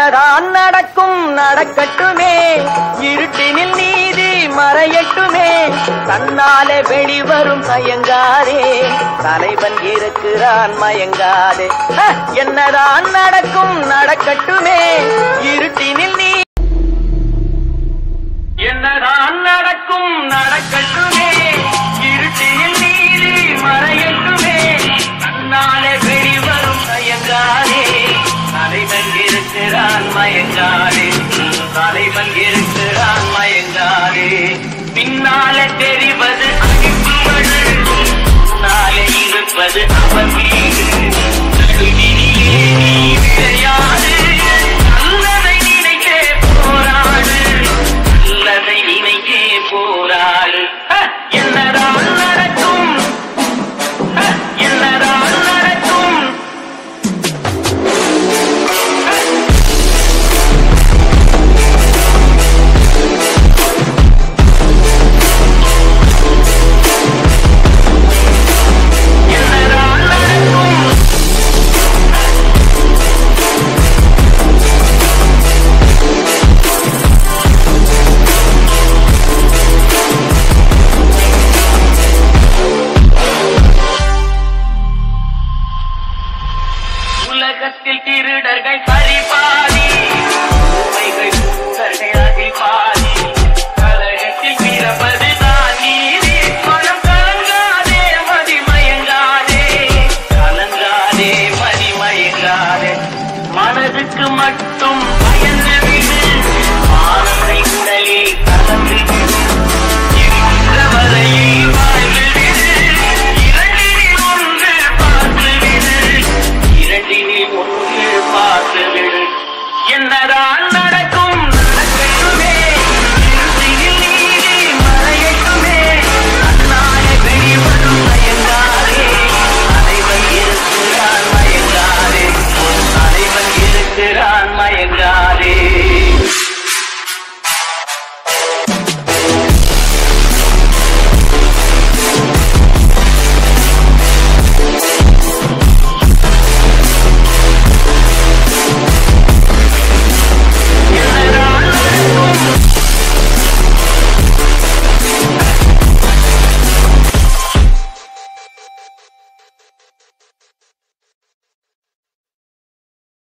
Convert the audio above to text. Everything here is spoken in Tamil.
என்னதான் நடக்கும் நடக்கட்டுமே, இருட்டினில் நீதி மறையட்டுமே, தன்னாலே வெளிவரும் மயங்காதே, தலைவன் இருக்கிறான் மயங்காதே. என்னதான் நடக்கும் நடக்கட்டுமே, இருட்டினில் நீ என்னதான் நடக்கும் நடக்கட்டுமே, இருட்டினில் நீதி மறையட்டுமே, தன்னாலே வெளிவரும் மயங்காதே, தலைவன் இருக்கிறான் மயங்காதே, தலைவன் இருக்கிறான் மயங்காதே. பின்னாலே தெரிவது அடிப்பது, நாளே இருப்பது அவன் வீடு, நடுவினிலே நீ விளையாடு, நல்லதை நினைத்தே போராடு, நல்லதை நினைத்தே போராடு. என்னதான் நடக்கும் என்னதான் நடக்கும். உலகத்தில் திருடர்கள் சரிபாதி, உண்மைகள் அதில் பாதி.